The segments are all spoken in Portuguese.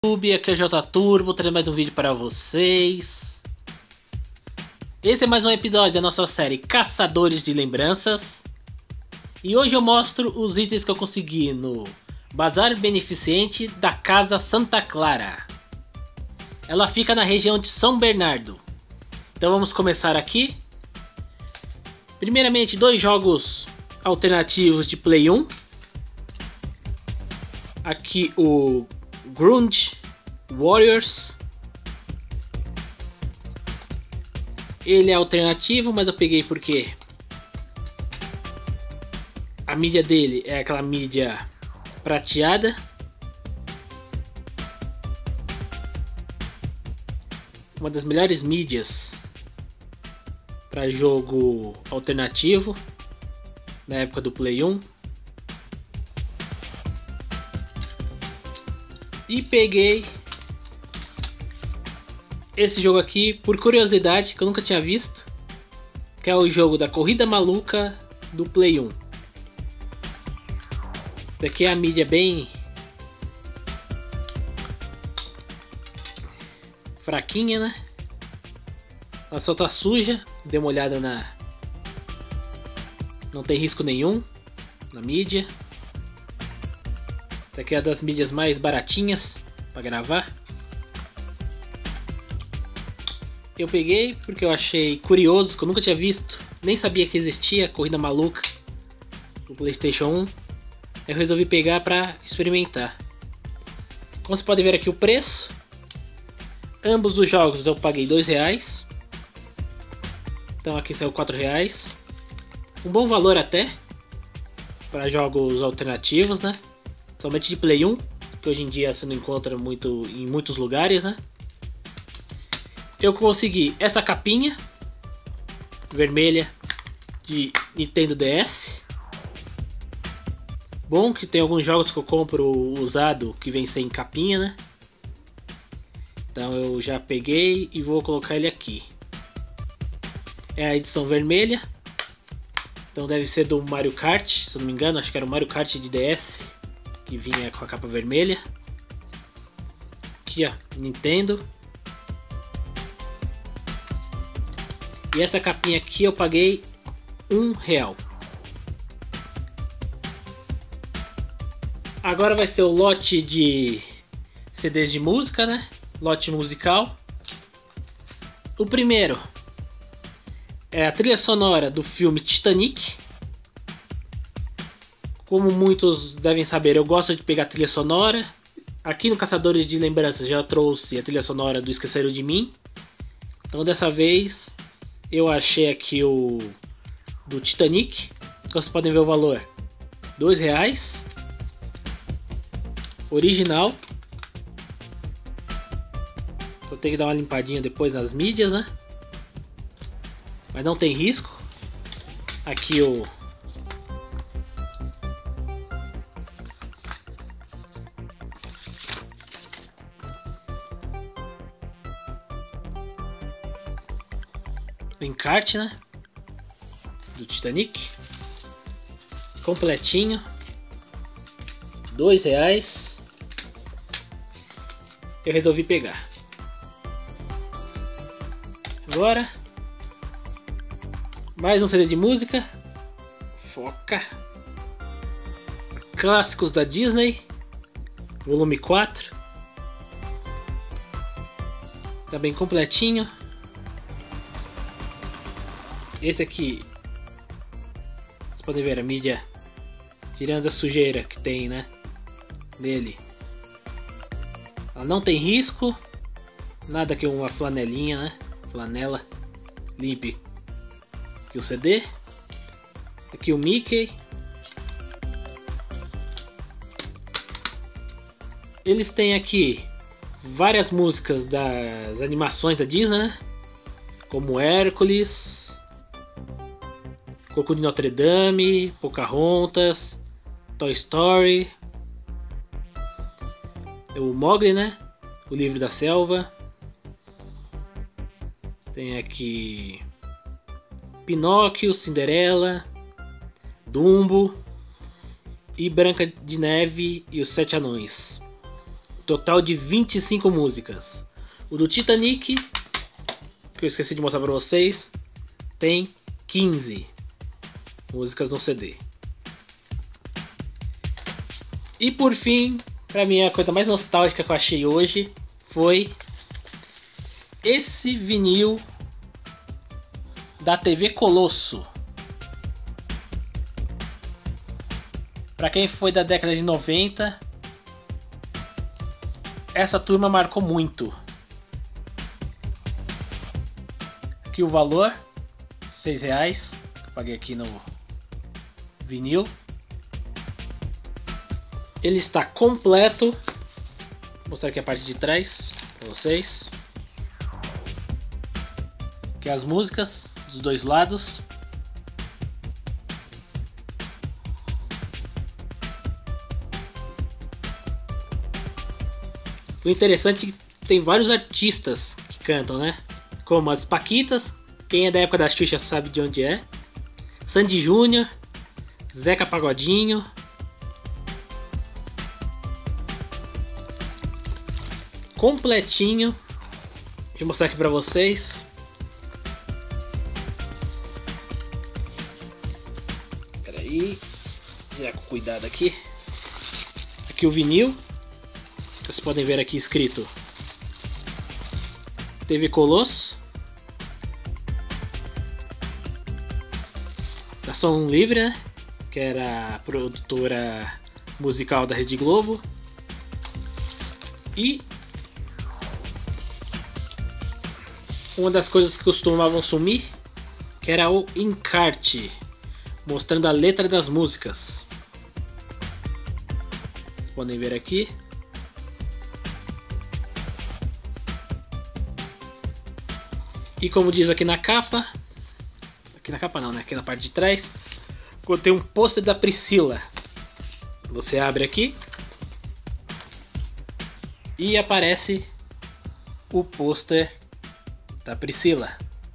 YouTube, aqui é o J Turbo, trazendo mais um vídeo para vocês. Esse é mais um episódio da nossa série Caçadores de Lembranças. E hoje eu mostro os itens que eu consegui no Bazar Beneficente da Casa Santa Clara. Ela fica na região de São Bernardo. Então vamos começar aqui. Primeiramente, dois jogos alternativos de Play 1. Aqui o Grunge Warriors. Ele é alternativo, mas eu peguei porque a mídia dele é aquela mídia prateada. Uma das melhores mídias para jogo alternativo na época do Play 1. E peguei esse jogo aqui por curiosidade, que eu nunca tinha visto, que é o jogo da Corrida Maluca do Play 1. Daqui é a mídia bem fraquinha, né? Ela só tá suja, dê uma olhada na... Não tem risco nenhum na mídia. Essa aqui é uma das mídias mais baratinhas para gravar. Eu peguei porque eu achei curioso, que eu nunca tinha visto, nem sabia que existia Corrida Maluca no PlayStation 1. Eu resolvi pegar para experimentar. Como vocês podem ver aqui o preço. Ambos os jogos eu paguei R$2. Então aqui saiu R$4. Um bom valor até para jogos alternativos, né? Somente de Play 1, que hoje em dia você não encontra muito em muitos lugares, né? Eu consegui essa capinha vermelha de Nintendo DS. Bom que tem alguns jogos que eu compro usado que vem sem capinha, né? Então eu já peguei e vou colocar ele aqui. É a edição vermelha. Então deve ser do Mario Kart, se eu não me engano, acho que era o Mario Kart de DS. Que vinha com a capa vermelha. Aqui ó, Nintendo. E essa capinha aqui eu paguei R$1. Agora vai ser o lote de CDs de música, né? Lote musical. O primeiro é a trilha sonora do filme Titanic. Como muitos devem saber, eu gosto de pegar trilha sonora. Aqui no Caçadores de Lembranças já trouxe a trilha sonora do Esqueceram de Mim. Então dessa vez eu achei aqui o do Titanic. Vocês podem ver o valor, R$2. Original. Só tem que dar uma limpadinha depois nas mídias, né? Mas não tem risco. Aqui o encarte, né, do Titanic, completinho, R$2. Eu resolvi pegar. Agora mais um CD de música. Foca. Clássicos da Disney, volume 4. Tá bem completinho. Esse aqui, vocês podem ver a mídia, tirando a sujeira que tem, né, nele. Ela não tem risco, nada que uma flanelinha, né, flanela limpe aqui o CD. Aqui o Mickey. Eles têm aqui várias músicas das animações da Disney, né, como Hércules, Cocô de Notre Dame, Pocahontas, Toy Story, o Mowgli, né? O Livro da Selva. Tem aqui Pinóquio, Cinderela, Dumbo e Branca de Neve e os Sete Anões. Total de 25 músicas. O do Titanic, que eu esqueci de mostrar pra vocês, tem 15 músicas no CD. E por fim, pra mim a coisa mais nostálgica que eu achei hoje foi esse vinil da TV Colosso. Pra quem foi da década de 90, essa turma marcou muito. Aqui o valor, R$6, que eu paguei aqui no vinil. Ele está completo. Vou mostrar aqui a parte de trás para vocês. Aqui as músicas dos dois lados. O interessante é que tem vários artistas que cantam, né? Como as Paquitas, quem é da época da Xuxa sabe de onde é. Sandy Júnior, Zeca Pagodinho. Completinho. Deixa eu mostrar aqui pra vocês. Espera aí. Tirar com cuidado aqui. Aqui o vinil. Vocês podem ver aqui escrito TV Colosso. Da Som Livre, né? Que era a produtora musical da Rede Globo. E uma das coisas que costumavam sumir, que era o encarte, mostrando a letra das músicas. Vocês podem ver aqui. E como diz aqui na capa não, né? Aqui na parte de trás, tem um pôster da Priscila. Você abre aqui e aparece o pôster da Priscila.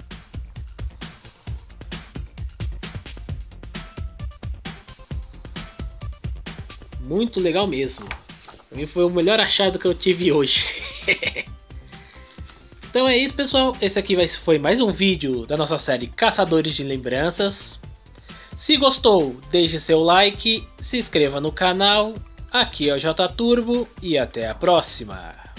Muito legal mesmo. Pra mim foi o melhor achado que eu tive hoje. Então é isso, pessoal. Esse aqui foi mais um vídeo da nossa série Caçadores de Lembranças. Se gostou, deixe seu like, se inscreva no canal. Aqui é o J Turbo e até a próxima.